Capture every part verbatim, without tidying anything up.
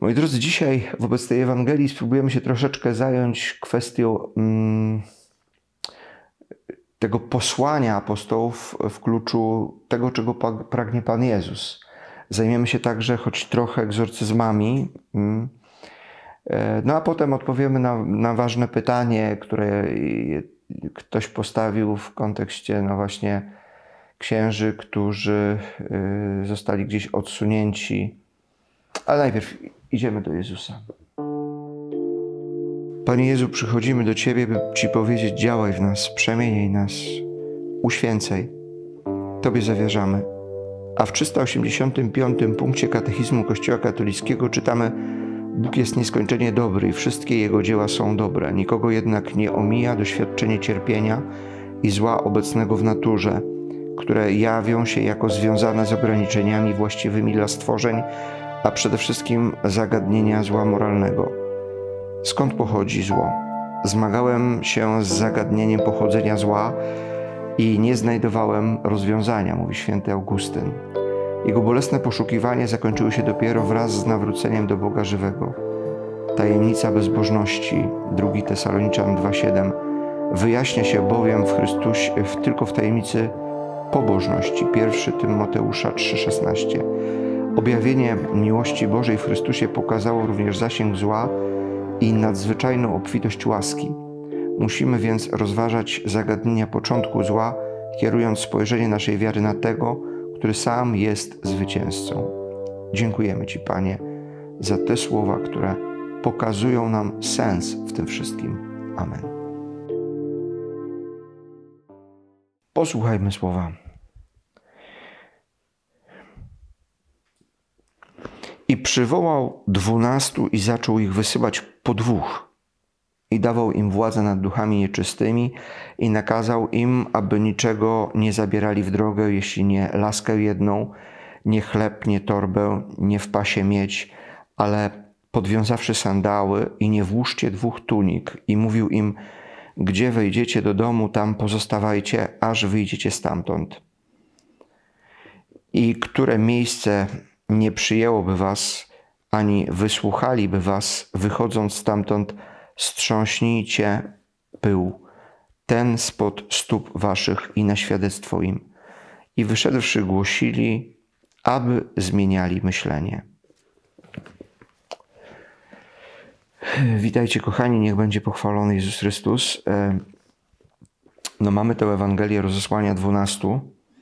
Moi drodzy, dzisiaj wobec tej Ewangelii spróbujemy się troszeczkę zająć kwestią mm, tego posłania apostołów w kluczu tego, czego pragnie Pan Jezus. Zajmiemy się także choć trochę egzorcyzmami. Mm, no a potem odpowiemy na, na ważne pytanie, które ktoś postawił w kontekście no właśnie księży, którzy zostali gdzieś odsunięci. Ale najpierw idziemy do Jezusa. Panie Jezu, przychodzimy do Ciebie, by Ci powiedzieć: działaj w nas, przemieniaj nas, uświęcaj. Tobie zawierzamy. A w trzysta osiemdziesiątym piątym punkcie Katechizmu Kościoła Katolickiego czytamy: Bóg jest nieskończenie dobry i wszystkie Jego dzieła są dobre. Nikogo jednak nie omija doświadczenie cierpienia i zła obecnego w naturze, które jawią się jako związane z ograniczeniami właściwymi dla stworzeń, a przede wszystkim zagadnienia zła moralnego. Skąd pochodzi zło? Zmagałem się z zagadnieniem pochodzenia zła i nie znajdowałem rozwiązania, mówi święty Augustyn. Jego bolesne poszukiwania zakończyły się dopiero wraz z nawróceniem do Boga żywego. Tajemnica bezbożności, drugi Tesaloniczan dwa siedem, wyjaśnia się bowiem w Chrystusie w, tylko w tajemnicy pobożności, pierwszy Tymoteusza trzy szesnaście. Objawienie miłości Bożej w Chrystusie pokazało również zasięg zła i nadzwyczajną obfitość łaski. Musimy więc rozważać zagadnienia początku zła, kierując spojrzenie naszej wiary na tego, który sam jest zwycięzcą. Dziękujemy Ci, Panie, za te słowa, które pokazują nam sens w tym wszystkim. Amen. Posłuchajmy słowa. I przywołał dwunastu i zaczął ich wysyłać po dwóch. I dawał im władzę nad duchami nieczystymi i nakazał im, aby niczego nie zabierali w drogę, jeśli nie laskę jedną, nie chleb, nie torbę, nie w pasie mieć, ale podwiązawszy sandały i nie włóżcie dwóch tunik. I mówił im: gdzie wejdziecie do domu, tam pozostawajcie, aż wyjdziecie stamtąd. I które miejsce nie przyjęłoby was, ani wysłuchaliby was, wychodząc stamtąd, strząśnijcie pył, ten spod stóp waszych i na świadectwo im. I wyszedłszy głosili, aby zmieniali myślenie. Witajcie, kochani, niech będzie pochwalony Jezus Chrystus. No, mamy tę Ewangelię rozesłania dwunastu,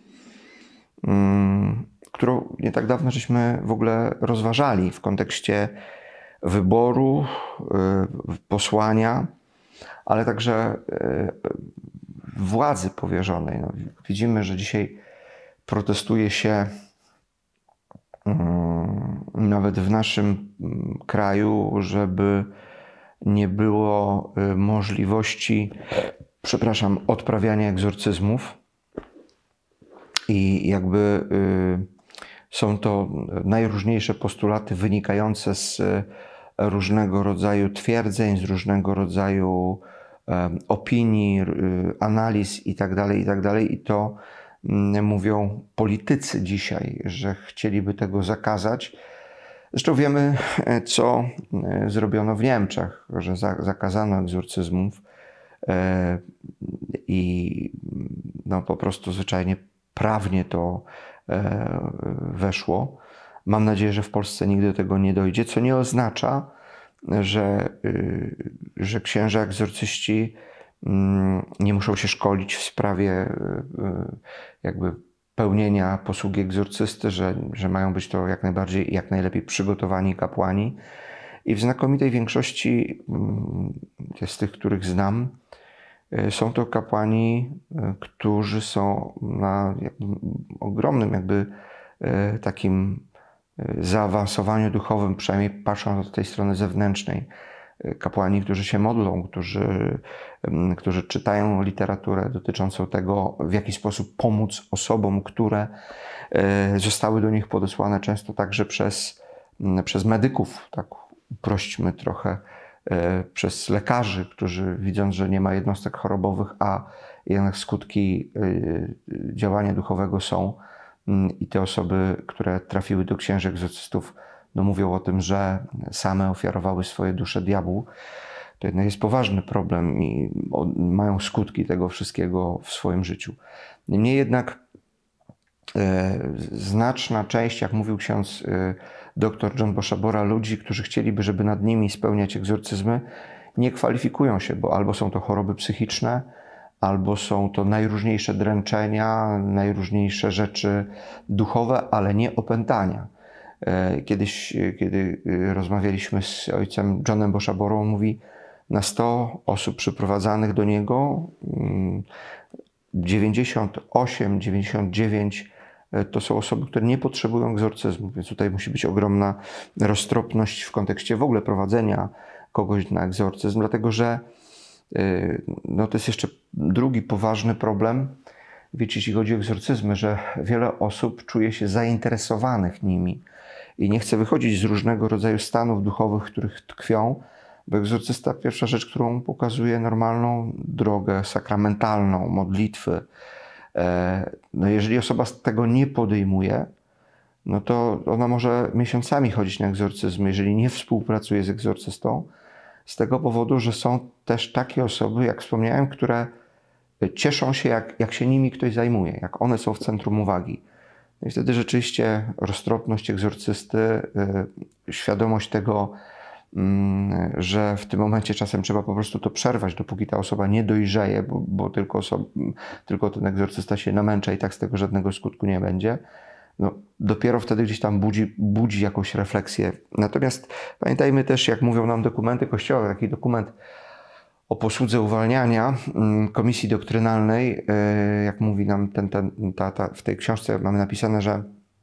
którą nie tak dawno żeśmy w ogóle rozważali w kontekście wyboru, posłania, ale także władzy powierzonej. No, widzimy, że dzisiaj protestuje się nawet w naszym kraju, żeby nie było możliwości, przepraszam, odprawiania egzorcyzmów. I jakby są to najróżniejsze postulaty wynikające z różnego rodzaju twierdzeń, z różnego rodzaju opinii, analiz itd., itd. I to mówią politycy dzisiaj, że chcieliby tego zakazać. Zresztą wiemy, co zrobiono w Niemczech, że zakazano egzorcyzmów i no po prostu zwyczajnie prawnie to weszło. Mam nadzieję, że w Polsce nigdy do tego nie dojdzie, co nie oznacza, że, że księża egzorcyści nie muszą się szkolić w sprawie jakby pełnienia posługi egzorcysty, że, że mają być to jak najbardziej, jak najlepiej przygotowani kapłani. I w znakomitej większości z tych, których znam, są to kapłani, którzy są na ogromnym jakby takim zaawansowaniu duchowym, przynajmniej patrząc od tej strony zewnętrznej. Kapłani, którzy się modlą, którzy, którzy czytają literaturę dotyczącą tego, w jaki sposób pomóc osobom, które zostały do nich podesłane często także przez, przez medyków, tak uprośćmy trochę, przez lekarzy, którzy widząc, że nie ma jednostek chorobowych, a jednak skutki działania duchowego są, i te osoby, które trafiły do księży egzorcystów, no mówią o tym, że same ofiarowały swoje dusze diabłu. To jednak jest poważny problem i mają skutki tego wszystkiego w swoim życiu. Niemniej jednak e, znaczna część, jak mówił ksiądz e, dr John Boshabora, ludzi, którzy chcieliby, żeby nad nimi spełniać egzorcyzmy, nie kwalifikują się, bo albo są to choroby psychiczne, albo są to najróżniejsze dręczenia, najróżniejsze rzeczy duchowe, ale nie opętania. Kiedyś, kiedy rozmawialiśmy z ojcem Johnem Boshaborą, on mówi, na sto osób przyprowadzanych do niego, dziewięćdziesiąt osiem, dziewięćdziesiąt dziewięć to są osoby, które nie potrzebują egzorcyzmu, więc tutaj musi być ogromna roztropność w kontekście w ogóle prowadzenia kogoś na egzorcyzm, dlatego że no to jest jeszcze drugi poważny problem, wiecie, jeśli chodzi o egzorcyzmy, że wiele osób czuje się zainteresowanych nimi i nie chce wychodzić z różnego rodzaju stanów duchowych, w których tkwią, bo egzorcysta, pierwsza rzecz, którą pokazuje, normalną drogę sakramentalną, modlitwy. No jeżeli osoba tego nie podejmuje, no to ona może miesiącami chodzić na egzorcyzm, jeżeli nie współpracuje z egzorcystą, z tego powodu, że są też takie osoby, jak wspomniałem, które cieszą się, jak, jak się nimi ktoś zajmuje, jak one są w centrum uwagi. No i wtedy rzeczywiście roztropność egzorcysty, yy, świadomość tego, yy, że w tym momencie czasem trzeba po prostu to przerwać, dopóki ta osoba nie dojrzeje, bo, bo tylko, osoba, tylko ten egzorcysta się namęcza i tak z tego żadnego skutku nie będzie. No, dopiero wtedy gdzieś tam budzi, budzi jakąś refleksję. Natomiast pamiętajmy też, jak mówią nam dokumenty kościołowe, taki dokument o posłudze uwalniania Komisji Doktrynalnej, jak mówi nam ten, ten, ta, ta, w tej książce mamy napisane, że,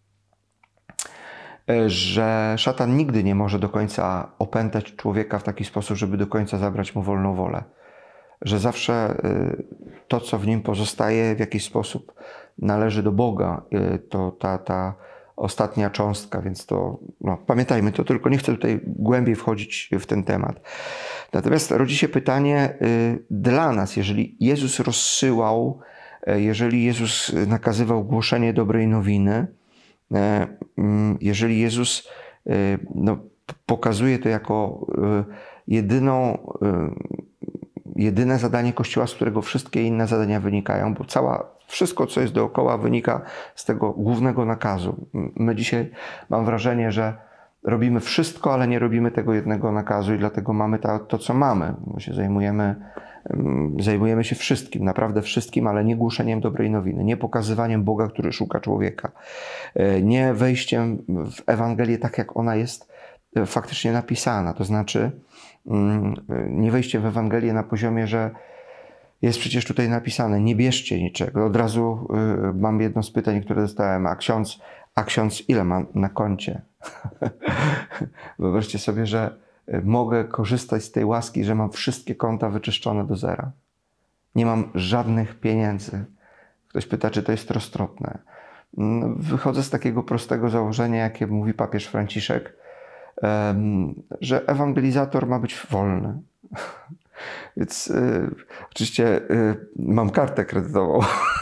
że szatan nigdy nie może do końca opętać człowieka w taki sposób, żeby do końca zabrać mu wolną wolę. Że zawsze to, co w nim pozostaje, w jakiś sposób należy do Boga. To ta, ta ostatnia cząstka, więc to no, pamiętajmy to, tylko nie chcę tutaj głębiej wchodzić w ten temat. Natomiast rodzi się pytanie y, dla nas, jeżeli Jezus rozsyłał, y, jeżeli Jezus nakazywał głoszenie dobrej nowiny, y, y, jeżeli Jezus y, no, pokazuje to jako y, jedyną, y, jedyne zadanie Kościoła, z którego wszystkie inne zadania wynikają, bo cała wszystko, co jest dookoła, wynika z tego głównego nakazu. My dzisiaj, mam wrażenie, że robimy wszystko, ale nie robimy tego jednego nakazu i dlatego mamy to, to co mamy. My się zajmujemy, zajmujemy się wszystkim, naprawdę wszystkim, ale nie głoszeniem dobrej nowiny, nie pokazywaniem Boga, który szuka człowieka, nie wejściem w Ewangelię tak, jak ona jest faktycznie napisana. To znaczy nie wejściem w Ewangelię na poziomie, że jest przecież tutaj napisane, nie bierzcie niczego. Od razu y, mam jedno z pytań, które dostałem, a ksiądz, a ksiądz ile ma na koncie? Wyobraźcie sobie, że mogę korzystać z tej łaski, że mam wszystkie konta wyczyszczone do zera. Nie mam żadnych pieniędzy. Ktoś pyta, czy to jest roztropne. No, wychodzę z takiego prostego założenia, jakie mówi papież Franciszek, um, że ewangelizator ma być wolny. Więc y, oczywiście y, mam kartę kredytową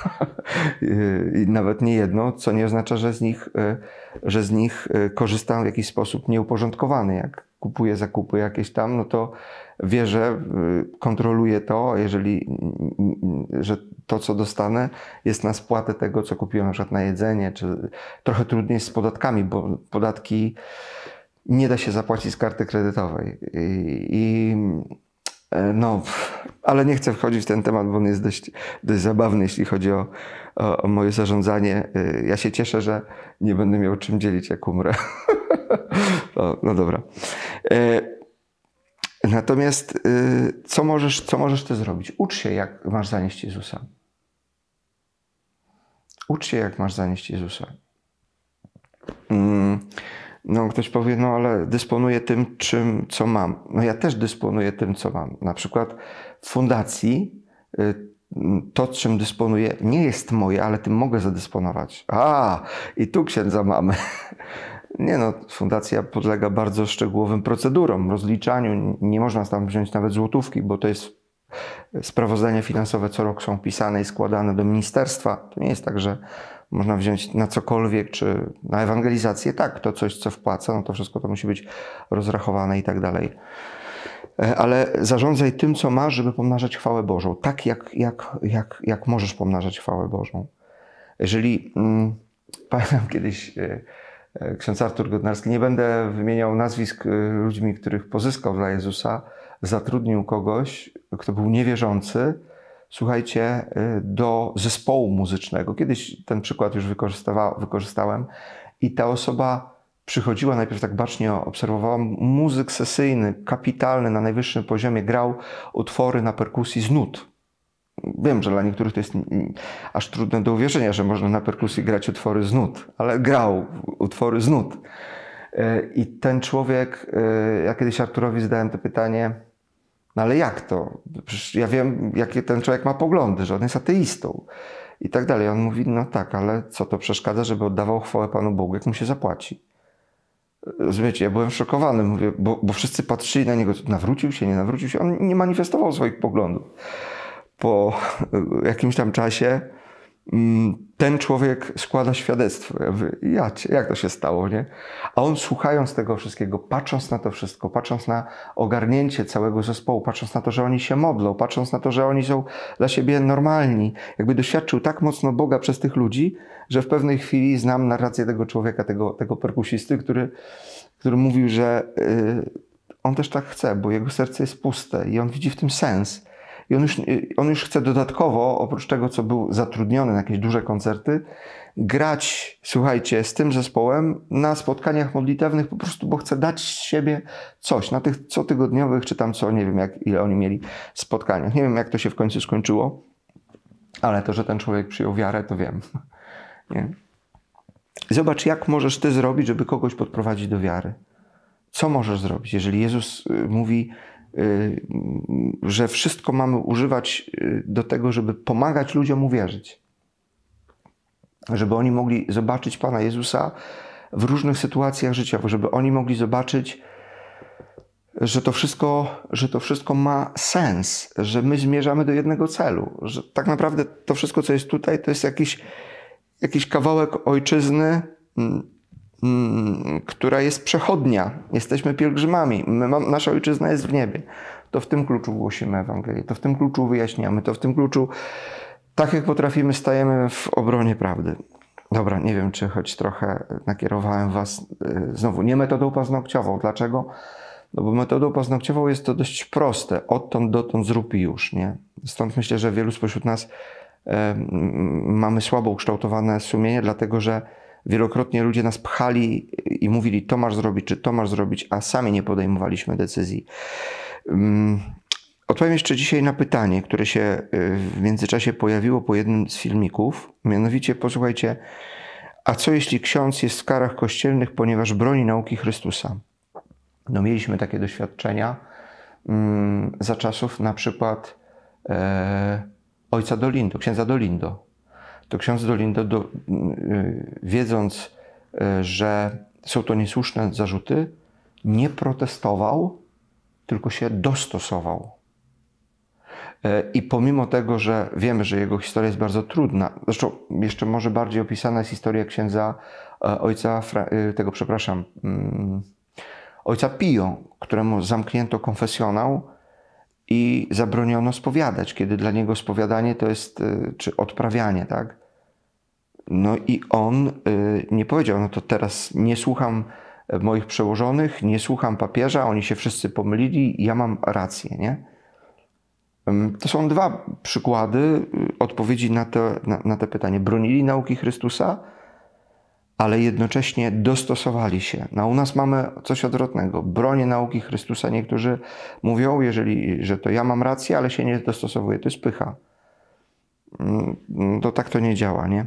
i nawet nie jedną, co nie oznacza, że z nich, y, że z nich y, korzystam w jakiś sposób nieuporządkowany. Jak kupuję zakupy jakieś tam, no to wierzę, y, kontroluję to, jeżeli y, że to, co dostanę, jest na spłatę tego, co kupiłem na przykład na jedzenie, czy trochę trudniej jest z podatkami, bo podatki nie da się zapłacić z karty kredytowej. I, i No, ale nie chcę wchodzić w ten temat, bo on jest dość, dość zabawny, jeśli chodzi o, o, o moje zarządzanie. Ja się cieszę, że nie będę miał czym dzielić, jak umrę. No, no dobra. Natomiast co możesz, co możesz ty zrobić? Ucz się, jak masz zanieść Jezusa. Ucz się, jak masz zanieść Jezusa. No, ktoś powie, no ale dysponuję tym, czym, co mam. No ja też dysponuję tym, co mam. Na przykład w fundacji to, czym dysponuję, nie jest moje, ale tym mogę zadysponować. A, i tu księdza mamy. Nie no, fundacja podlega bardzo szczegółowym procedurom, rozliczaniu. Nie można tam wziąć nawet złotówki, bo to jest Sprawozdania finansowe co rok są pisane i składane do ministerstwa. To nie jest tak, że można wziąć na cokolwiek, czy na ewangelizację. Tak, to coś, co wpłaca, no to wszystko to musi być rozrachowane i tak dalej. Ale zarządzaj tym, co masz, żeby pomnażać chwałę Bożą. Tak, jak, jak, jak, jak możesz pomnażać chwałę Bożą. Jeżeli, hmm, pamiętam kiedyś e, ksiądz Artur Godnarski, nie będę wymieniał nazwisk e, ludźmi, których pozyskał dla Jezusa, zatrudnił kogoś, kto był niewierzący, słuchajcie, do zespołu muzycznego. Kiedyś ten przykład już wykorzystałem i ta osoba przychodziła, najpierw tak bacznie obserwowała, muzyk sesyjny, kapitalny, na najwyższym poziomie, grał utwory na perkusji z nut. Wiem, że dla niektórych to jest aż trudne do uwierzenia, że można na perkusji grać utwory z nut, ale grał utwory z nut. I ten człowiek, ja kiedyś Arturowi zadałem to pytanie, no ale jak to? Przecież ja wiem, jakie ten człowiek ma poglądy, że on jest ateistą i tak dalej. On mówi, no tak, ale co to przeszkadza, żeby oddawał chwałę Panu Bogu, jak mu się zapłaci? Wiecie, ja byłem szokowany, mówię, bo, bo wszyscy patrzyli na niego, nawrócił się, nie nawrócił się. On nie manifestował swoich poglądów. Po jakimś tam czasie ten człowiek składa świadectwo. Ja mówię, ja cię, jak to się stało, nie? A on słuchając tego wszystkiego, patrząc na to wszystko, patrząc na ogarnięcie całego zespołu, patrząc na to, że oni się modlą, patrząc na to, że oni są dla siebie normalni, jakby doświadczył tak mocno Boga przez tych ludzi, że w pewnej chwili znam narrację tego człowieka, tego, tego perkusisty, który, który mówił, że yy, on też tak chce, bo jego serce jest puste i on widzi w tym sens. I on już, on już chce dodatkowo, oprócz tego, co był zatrudniony na jakieś duże koncerty, grać, słuchajcie, z tym zespołem na spotkaniach modlitewnych po prostu, bo chce dać z siebie coś na tych cotygodniowych, czy tam co, nie wiem, jak, ile oni mieli spotkaniach. Nie wiem, jak to się w końcu skończyło, ale to, że ten człowiek przyjął wiarę, to wiem. Nie? Zobacz, jak możesz ty zrobić, żeby kogoś podprowadzić do wiary. Co możesz zrobić, jeżeli Jezus mówi, że wszystko mamy używać do tego, żeby pomagać ludziom uwierzyć. Żeby oni mogli zobaczyć Pana Jezusa w różnych sytuacjach życiowych, żeby oni mogli zobaczyć, że to wszystko, że to wszystko ma sens, że my zmierzamy do jednego celu, że tak naprawdę to wszystko, co jest tutaj, to jest jakiś, jakiś kawałek ojczyzny, która jest przechodnia. Jesteśmy pielgrzymami. My mam, nasza ojczyzna jest w niebie. To w tym kluczu głosimy Ewangelię, to w tym kluczu wyjaśniamy, to w tym kluczu, tak jak potrafimy, stajemy w obronie prawdy. Dobra, nie wiem, czy choć trochę nakierowałem was znowu nie metodą paznokciową. Dlaczego? No bo metodą paznokciową jest to dość proste. Odtąd dotąd zrób i już, nie? Stąd myślę, że wielu spośród nas e, mamy słabo ukształtowane sumienie, dlatego że wielokrotnie ludzie nas pchali i mówili, to masz zrobić, czy to masz zrobić, a sami nie podejmowaliśmy decyzji. Odpowiem jeszcze dzisiaj na pytanie, które się w międzyczasie pojawiło po jednym z filmików. Mianowicie, posłuchajcie, a co jeśli ksiądz jest w karach kościelnych, ponieważ broni nauki Chrystusa? No mieliśmy takie doświadczenia um, za czasów na przykład e, ojca Dolindo, księdza Dolindo. To ksiądz Dolindo, do, wiedząc, że są to niesłuszne zarzuty, nie protestował, tylko się dostosował. I pomimo tego, że wiemy, że jego historia jest bardzo trudna, zresztą jeszcze może bardziej opisana jest historia księdza ojca, tego przepraszam, ojca Pio, któremu zamknięto konfesjonał i zabroniono spowiadać, kiedy dla niego spowiadanie to jest, czy odprawianie, tak? No i on nie powiedział, no to teraz nie słucham moich przełożonych, nie słucham papieża, oni się wszyscy pomylili, ja mam rację, nie? To są dwa przykłady odpowiedzi na to, na, na te pytanie. Bronili nauki Chrystusa, ale jednocześnie dostosowali się. No u nas mamy coś odwrotnego. Bronię nauki Chrystusa. Niektórzy mówią, jeżeli, że to ja mam rację, ale się nie dostosowuję. To jest pycha. To tak to nie działa, nie?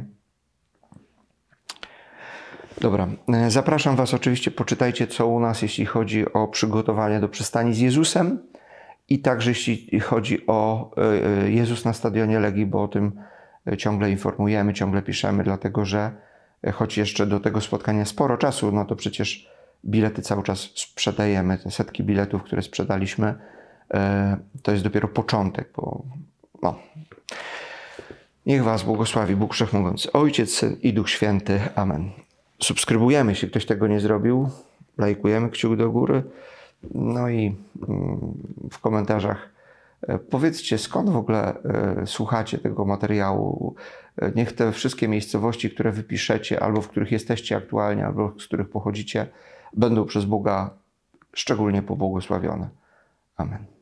Dobra, zapraszam was oczywiście, poczytajcie co u nas, jeśli chodzi o przygotowanie do przystani z Jezusem i także jeśli chodzi o Jezus na stadionie Legii, bo o tym ciągle informujemy, ciągle piszemy, dlatego że choć jeszcze do tego spotkania sporo czasu, no to przecież bilety cały czas sprzedajemy, te setki biletów, które sprzedaliśmy, to jest dopiero początek, bo no. Niech was błogosławi Bóg Wszechmogący, Ojciec, Syn i Duch Święty. Amen. Subskrybujemy, jeśli ktoś tego nie zrobił. Lajkujemy, kciuk do góry. No i w komentarzach powiedzcie, skąd w ogóle słuchacie tego materiału. Niech te wszystkie miejscowości, które wypiszecie, albo w których jesteście aktualnie, albo z których pochodzicie, będą przez Boga szczególnie pobłogosławione. Amen.